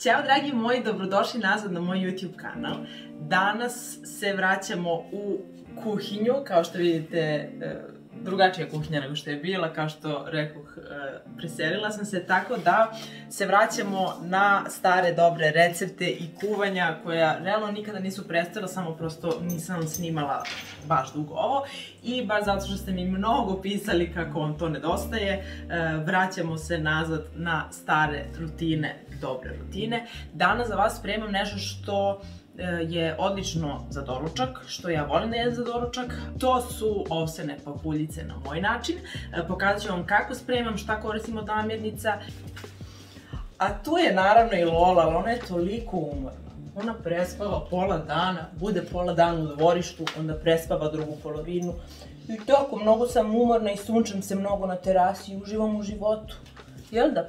Ćao dragi moji, dobrodošli nazad na moj YouTube kanal. Danas se vraćamo u kuhinju, kao što vidite drugačija kuhinja nego što je bila, kao što rekoh, preselila sam se, tako da se vraćamo na stare dobre recepte i kuvanja koja realno nikada nisu prestala, samo prosto nisam snimala baš dugo ovo i baš zato što ste mi mnogo pisali kako vam to nedostaje, vraćamo se nazad na stare rutine, dobre rutine. Danas za vas spremam nešto što je odlično za doručak, što ja volim da jedem za doručak. To su ovsene pahuljice na moj način. Pokazat ću vam kako spremam, šta koristim od namirnica. A tu je naravno i Lola, ali ona je toliko umorna. Ona prespava pola dana, bude pola dana u dvorištu, onda prespava drugu polovinu. I tako, mnogo sam umorna i sunčam se mnogo na terasi i uživam u životu. Jel da?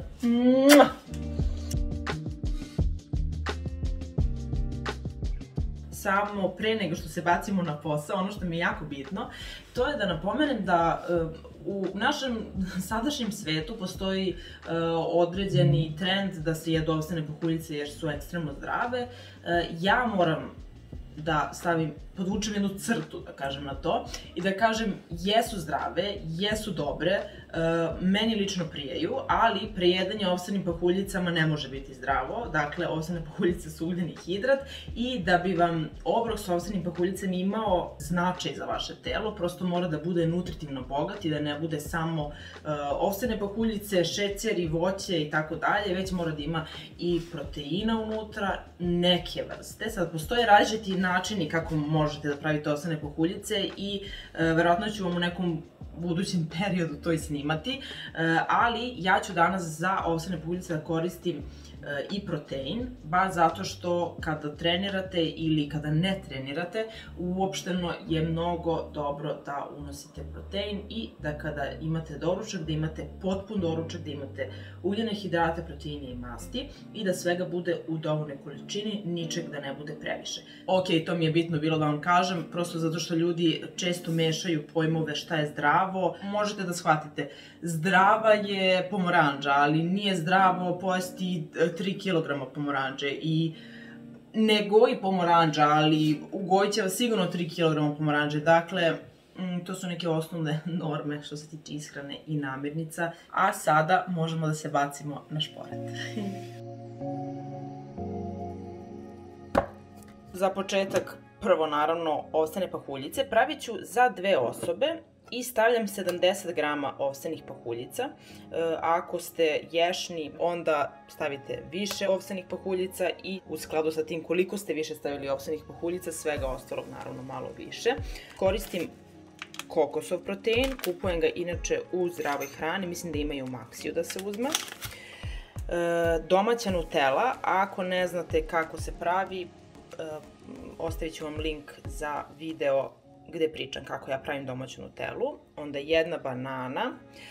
Samo pre nego što se bacimo na posao, ono što mi je jako bitno, to je da napomenem da u našem sadašnjem svetu postoji određeni trend da se jedu ovsene pahuljice jer su ekstremno zdrave. Ja moram da podvučem jednu crtu, da kažem na to, i da kažem jesu zdrave, jesu dobre, meni lično prijaju, ali prejedanje ovsenim pahuljicama ne može biti zdravo. Dakle, ovsene pahuljice su ugljeni hidrat i da bi vam obrok s ovsenim pahuljicama imao značaj za vaše telo, prosto mora da bude nutritivno bogat i da ne bude samo ovsene pahuljice, šećer i voće i tako dalje, već mora da ima i proteina unutra, neke vrste. Sad, postoje različiti načini kako možete da pravite ovsene pahuljice i verovatno ću vam u nekom budućem periodu to i snimati, ali ja ću danas za ovsene pahuljice da koristim i protein, baš zato što kada trenirate ili kada ne trenirate, uopšteno je mnogo dobro da unosite protein i da kada imate doručak, da imate potpun doručak, da imate ugljene hidrate, proteine i masti i da svega bude u dovoljnoj količini, ničeg da ne bude previše. Ok, to mi je bitno bilo da vam kažem, prosto zato što ljudi često mešaju pojmove šta je zdravo. Možete da shvatite, zdrava je pomoranđa, ali nije zdravo pojesti 3 kg pomoranđe i ne goji pomoranđa, ali ugojit će vas sigurno 3 kg pomoranđe. Dakle, to su neke osnovne norme što se tiče ishrane i namirnica. A sada možemo da se bacimo na šporet. Za početak, prvo naravno ovsene pahuljice. Pravit ću za 2 osobe i stavljam 70 grama ovsenih pahuljica. Ako ste ješni, onda stavite više ovsenih pahuljica i u skladu sa tim koliko ste više stavili ovsenih pahuljica, svega ostalog naravno malo više. Koristim kokosov protein, kupujem ga inače u Zdravoj hrani, mislim da ima i u Maxiju da se uzme. Domaća Nutella, ako ne znate kako se pravi, ostavit ću vam link za video gde pričam kako ja pravim domaću Nutellu. Onda 1 banana,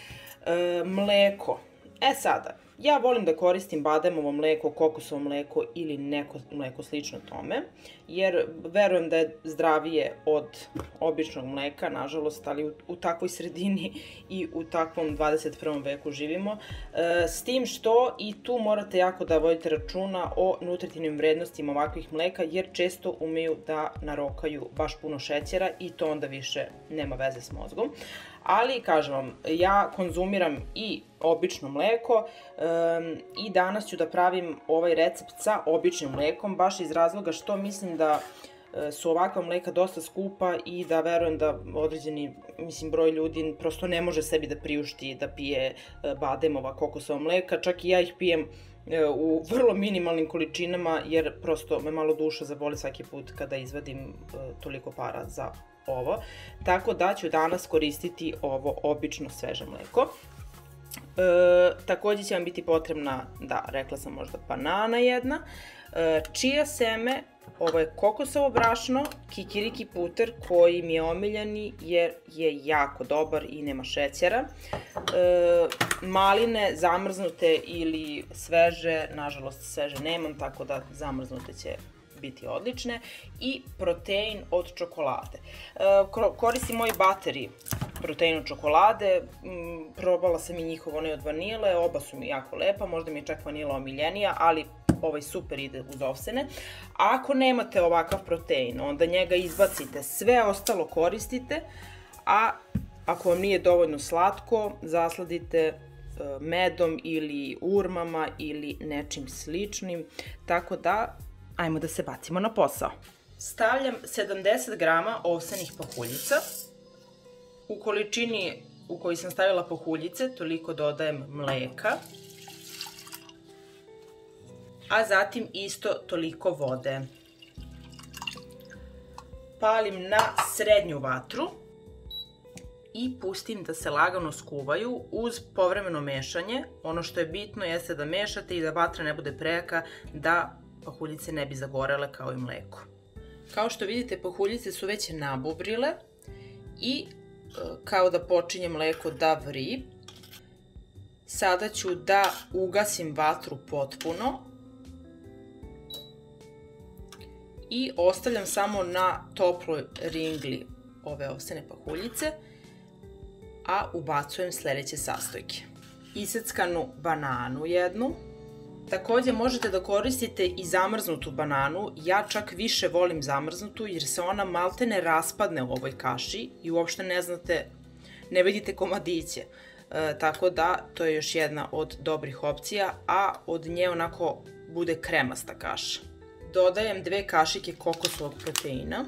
mleko. Sada, ja volim da koristim bademovo mleko, kokosovo mleko ili neko mleko slično tome, jer verujem da je zdravije od običnog mleka, nažalost, ali u takvoj sredini i u takvom 21. veku živimo. S tim što i tu morate jako da vodite računa o nutritivnim vrednostima ovakvih mleka, jer često umeju da narokaju baš puno šećera i to onda više nema veze s mozgom. Ali, kažem vam, ja konzumiram i obično mleko i danas ću da pravim ovaj recept sa običnim mlekom, baš iz razloga što mislim da su ovakva mleka dosta skupa i da verujem da određeni, broj ljudi prosto ne može sebi da priušti da pije bademova kokosova mleka, čak i ja ih pijem u vrlo minimalnim količinama jer prosto me malo duša zaboli svaki put kada izvadim toliko para za ovo. Tako da ću danas koristiti ovo obično sveže mleko. Takođe će vam biti potrebna, rekla sam možda banana jedna, čija seme, ovo je kokosovo brašno, kikiriki puter koji mi je omiljeni jer je jako dobar i nema šećera, maline zamrznute ili sveže, nažalost sveže nemam, tako da zamrznute će biti odlične, i protein od čokolade. Koristim moj bateri protein od čokolade, probala sam i njihov onaj od vanile, oba su mi jako lepa, možda mi je čak vanila omiljenija, ali ovaj super ide uz ovsene. Ako nemate ovakav protein, onda njega izbacite, sve ostalo koristite, a ako vam nije dovoljno slatko, zasladite medom ili urmama ili nečim sličnim, tako da ajmo da se bacimo na posao. Stavljam 70 grama ovsenih pahuljica. U količini u kojoj sam stavila pahuljice, toliko dodajem mleka, a zatim isto toliko vode. Palim na srednju vatru i pustim da se lagano skuvaju uz povremeno mešanje. Ono što je bitno jeste da mešate i da vatra ne bude prejaka, da pahuljice ne bi zagorele kao i mleko. Kao što vidite, pahuljice su već nabubrile i kao da počinje mleko da vri. Sada ću da ugasim vatru potpuno i ostavljam samo na toploj ringli ove ovsene pahuljice, a ubacujem sljedeće sastojke. Iseckanu bananu jednu. Također možete da koristite i zamrznutu bananu, ja čak više volim zamrznutu jer se ona maltene raspadne u ovoj kaši i uopšte ne vidite komadiće, tako da to je još jedna od dobrih opcija, a od nje onako bude kremasta kaša. Dodajem 2 kašike kokosovog proteina.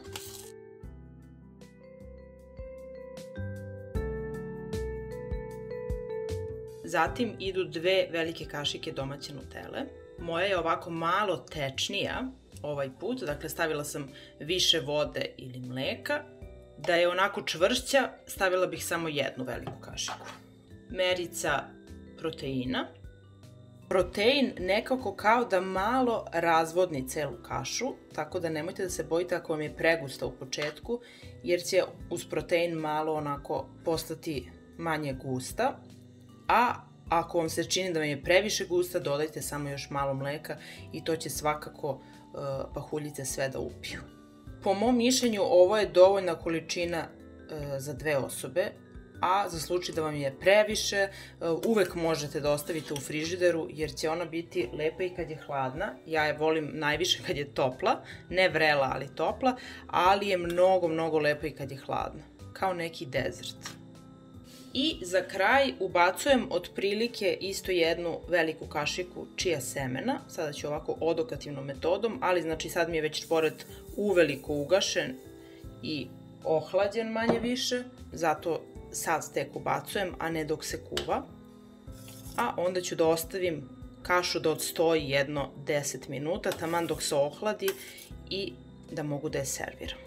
Zatim idu 2 velike kašike domaće nutele. Moja je ovako malo tečnija ovaj put, dakle stavila sam više vode ili mleka. Da je onako čvršća, stavila bih samo 1 veliku kašiku. Merica proteina. Protein nekako kao da malo razvodni celu kašu, tako da nemojte da se bojite ako vam je pregusta u početku, jer će uz protein malo onako postati manje gusta. A ako vam se čini da vam je previše gusta, dodajte samo još malo mleka i to će svakako pahuljice sve da upiju. Po mom mišljenju ovo je dovoljna količina za 2 osobe, a za slučaj da vam je previše, uvek možete da ostavite u frižideru jer će ona biti lepa i kad je hladna. Ja je volim najviše kad je topla, ne vrela ali topla, ali je mnogo lepa i kad je hladna, kao neki dezert. I za kraj ubacujem otprilike isto 1 veliku kašiku čija semena. Sada ću ovako odokativnom metodom, ali znači sad mi je već pored uveliko ugašen i ohlađen manje više, zato sad tek ubacujem, a ne dok se kuva. A onda ću da ostavim kašu da odstoji jedno 10 minuta, taman dok se ohladi i da mogu da je serviram.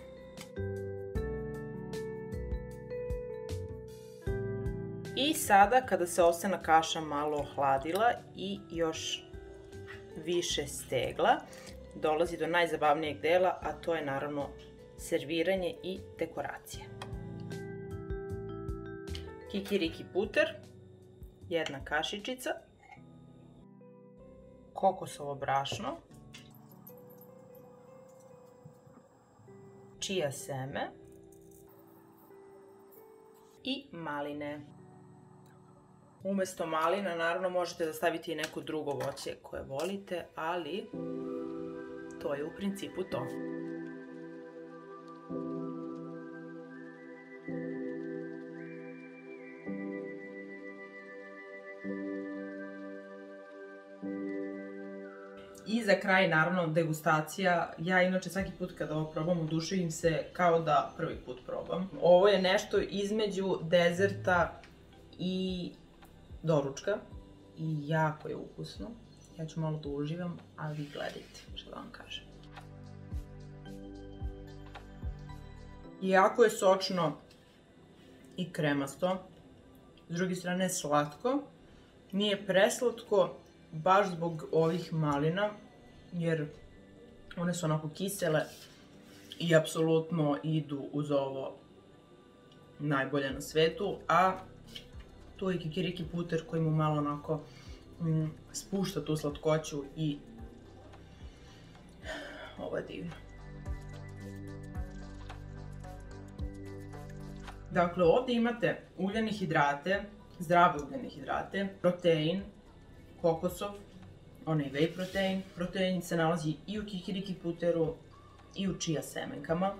I sada kada se ovsena kaša malo ohladila i još više stegla, dolazi do najzabavnijeg dela, a to je naravno serviranje i dekoracija. Kikiriki puter, 1 kašičica, kokosovo brašno, čija seme i maline. Umesto malina naravno možete da stavite i neko drugo voće koje volite, ali to je u principu to. I za kraj naravno degustacija. Ja inače svaki put kada ovo probam oduševim se kao da prvi put probam. Ovo je nešto između dezerta i doručka i jako je ukusno. Ja ću malo da uživam, ali vi gledajte što da vam kažem. Jako je sočno i kremasto, s druge strane slatko, nije preslatko baš zbog ovih malina, jer one su onako kisele i apsolutno idu uz ovo najbolje na svetu, a tu je kikiriki puter koji mu malo onako spušta tu slatkoću i ovo je divno. Dakle, ovdje imate uljane hidrate, zdrave uljane hidrate, protein, kokosov, onaj whey protein. Protein se nalazi i u kikiriki puteru i u chia semenkama.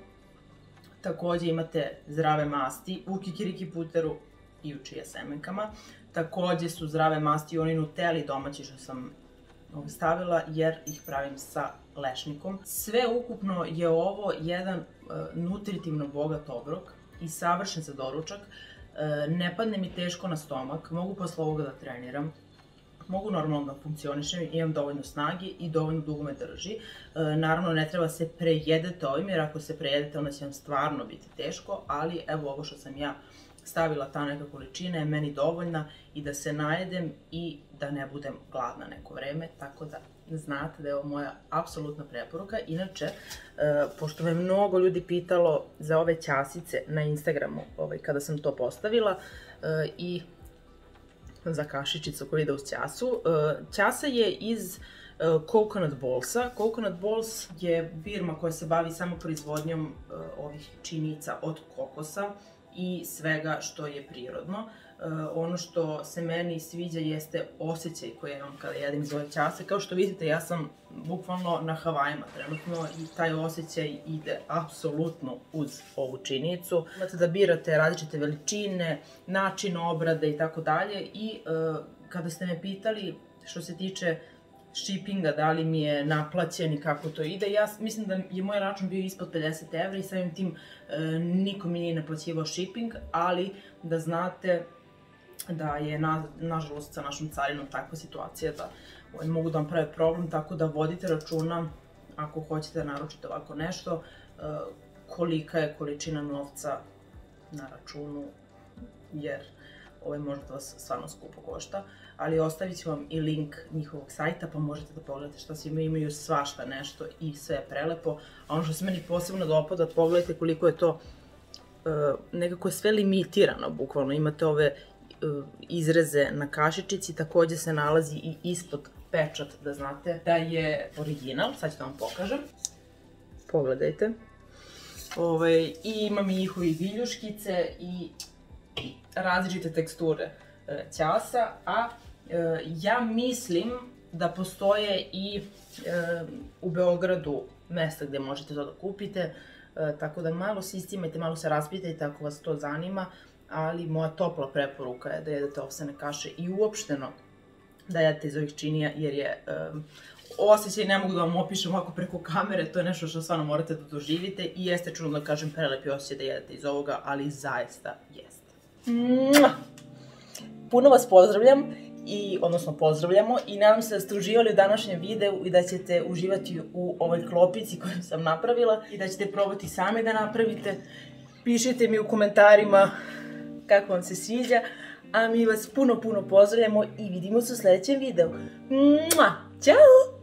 Takođe imate zdrave masti u kikiriki puteru i u chia semenkama. Takođe su zdrave masti u onoj Nutelli domaći što sam stavila jer ih pravim sa lešnikom. Sve ukupno je ovo jedan nutritivno bogat obrok i savršen za doručak. Ne padne mi teško na stomak, mogu posle ovoga da treniram, mogu normalno da funkcionišem, imam dovoljno snage i dovoljno dugo me drži. Naravno, ne treba se prejedete ovim, jer ako se prejedete, onda će vam stvarno biti teško, ali evo ovo što sam ja stavila, ta neka količina je meni dovoljna i da se najedem i da ne budem gladna neko vreme, tako da znate da je ovo moja apsolutna preporuka. Inače, pošto me mnogo ljudi pitalo za ove ćasice na Instagramu kada sam to postavila i za kašičicu koja ide uz ćasu, ćasa je iz Coconut Ballsa. Coconut Balls je firma koja se bavi samo proizvodnjom ovih činica od kokosa i svega što je prirodno. Ono što se meni sviđa jeste osjećaj koji imam kada jedem iz ove ćase. Kao što vidite, ja sam bukvalno na Havajima trenutno i taj osjećaj ide apsolutno uz ovu činicu. Imate da birate različite veličine, način obrade i tako dalje. I kada ste me pitali što se tiče shippinga, da li mi je naplaćen i kako to ide, ja mislim da je moj račun bio ispod 50 evra i samim tim niko mi nije naplaćivao shipping, ali da znate da je nažalost sa našom carinom takva situacija da mogu da vam prave problem, tako da vodite računa ako hoćete da naručite ovako nešto, kolika je količina novca na računu, jer možda vas stvarno skupo košta, ali ostavit ću vam i link njihovog sajta pa možete da pogledate šta svi imaju, svašta nešto i sve je prelepo. A ono što se meni posebno dopada, pogledajte koliko je to, nekako je sve limitirano, bukvalno imate ove izreze na kašičici, takođe se nalazi i ispod pečat da znate da je original, sad ću da vam pokažem. Pogledajte. I imam i njihove viljuškice i različite teksture ćasa, a ja mislim da postoje i u Beogradu mesta gde možete to da kupite, tako da malo se iscimajte, malo se raspitajte ako vas to zanima, ali moja topla preporuka je da jedete ovsene kaše i uopšteno da jedete iz ovih činija, jer je osjećaj, ne mogu da vam opišem ovako preko kamere, to je nešto što stvarno morate da doživite i jeste, čudno da kažem, prelepi osjećaj da jedete iz ovoga, ali zaista jeste. Puno vas pozdravljam, odnosno pozdravljamo, i nadam se da ste uživali u današnjem videu i da ćete uživati u ovoj klopici koju sam napravila i da ćete probati sami da napravite. Pišite mi u komentarima kako vam se sviđa, a mi vas puno pozdravljamo i vidimo se u sledećem videu. Ćao!